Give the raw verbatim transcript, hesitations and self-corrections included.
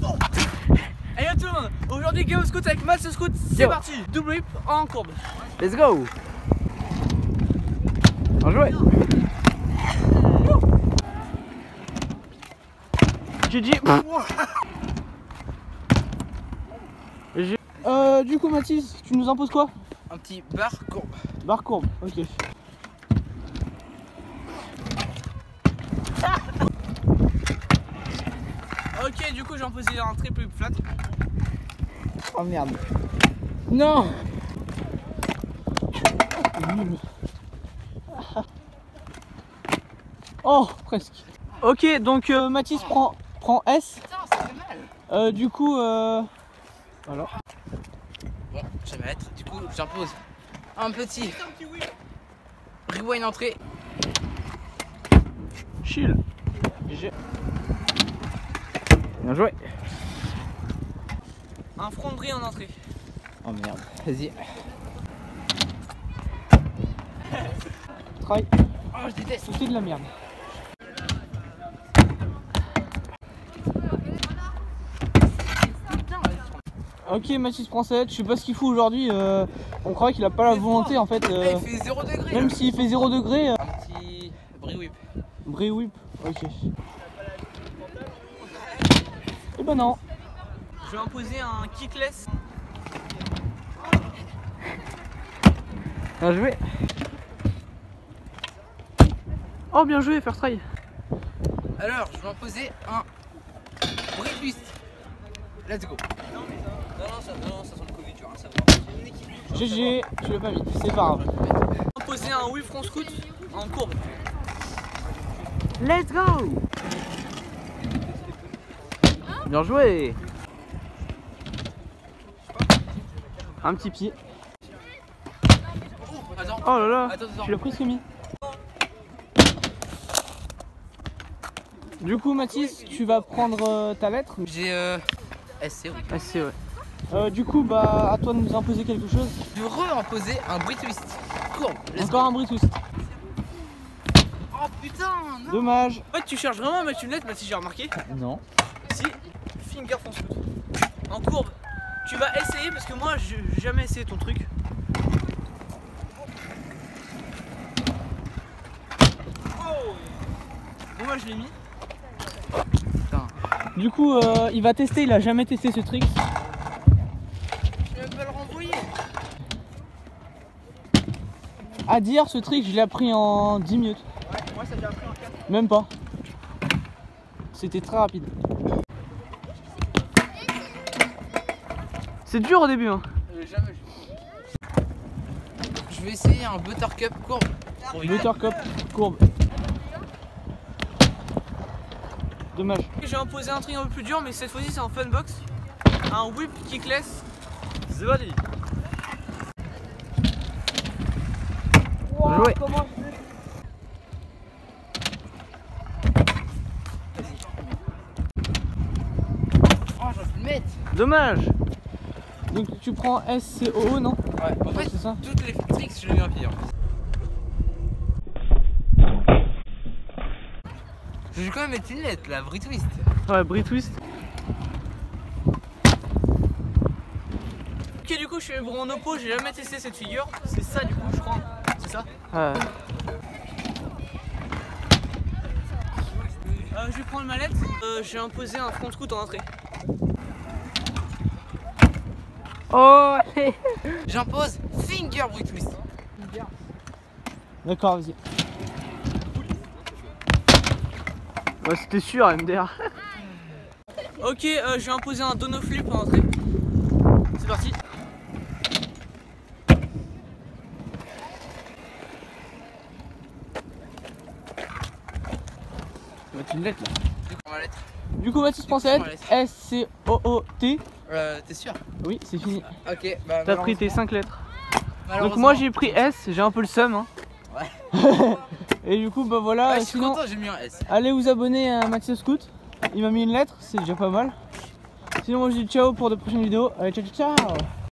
Allez à tout le monde, aujourd'hui Game of Scout avec Mathieu Scout, c'est parti. Double whip en courbe. Let's go. Bien joué. G G. Euh, du coup Mathis, tu nous imposes quoi? Un petit bar courbe. Barre courbe, ok. Ok, du coup j'ai imposé un triple whip flat. Oh merde. Non. Oh, presque. Ok, donc euh, Mathis prend, prend S. Putain, ça fait mal. Euh, du coup, euh... voilà. Bon, je vais mettre, du coup j'impose un petit rewind entrée. Chill. G G. Bien joué. Un front bris en entrée. Oh merde, vas-y. Try. Oh, je déteste. C'est de la merde. Ok, Mathis prend sept, je sais pas ce qu'il fout aujourd'hui, euh, on croit qu'il a pas la volonté en fait. Euh, Là, il fait zéro degré. même s'il fait zéro degré. Euh... Un petit bris whip. Bris whip, ok. Et ben non. Je vais imposer un kickless. Bien joué. Oh bien joué, first try. Alors, je vais imposer un bris twist. Let's go. Non, non, ça, non, ça sent le Covid, tu vois, ça va. G G, tu l'as pas mis, c'est pas grave. Imposer un whip front scout en courbe. Let's go. Bien joué. Un petit pied. Attends. Oh là là, Attends, attends. tu l'as presque mis. Du coup Mathis, tu vas prendre euh, ta lettre. J'ai euh, S C, oui. Ah c'est ouais. Euh, du coup bah à toi de nous imposer quelque chose. Je vais re-imposer un bris twist. Courbe. Let's Encore un bris twist. go. Oh putain, non. Dommage. En fait, tu cherches vraiment à mettre une lettre, mais si j'ai remarqué. Non. Si, finger front scout. En courbe. Tu vas essayer parce que moi, j'ai jamais essayé ton truc. Oh. Bon, moi, je l'ai mis. Putain. Du coup euh, il va tester, il a jamais testé ce trick. Je vais pas le renvoyer. À dire ce trick je l'ai appris en dix minutes. Ouais, moi ça j'ai appris en quatre. Même pas. C'était très rapide. C'est dur au début hein. Euh, jamais vu. Je vais essayer un buttercup courbe. Buttercup courbe. Dommage. J'ai imposé un truc un peu plus dur, mais cette fois-ci c'est en funbox. Un whip kickless. C'est parti. Wow, joué. Comment oh, j'aurais pu le mettre. Dommage. Donc tu prends S C O O non? Ouais, en fait, c'est ça. toutes les tricks, je l'ai mis un pied. Je vais quand même mettre une lettre, la bris twist. Ouais, bris twist. Ok, du coup, je suis en oppo, j'ai jamais testé cette figure. C'est ça, du coup, je crois. C'est ça. Ouais. Euh, je vais prendre ma lettre. Euh, j'ai imposé un front scout en entrée. Oh allez. J'impose finger bris twist. D'accord, vas-y. Ouais, c'était sûr, M D R. Ok, euh, je vais imposer un dono flip en entrée. C'est parti. On va mettre une lettre là. Du coup, ma lettre. Du coup, Mathis prend cette S C O O T. Euh, t'es sûr? Oui, c'est fini. Ok, bah. T'as pris tes cinq lettres. Malheureusement. Donc moi j'ai pris S, j'ai un peu le seum. Hein. Ouais. Et du coup, bah voilà. Ouais, je suis sinon, content, j'ai mis un S. allez vous abonner à Mathieu Scout. Il m'a mis une lettre, c'est déjà pas mal. Sinon, moi je dis ciao pour de prochaines vidéos. Allez, ciao, ciao, ciao.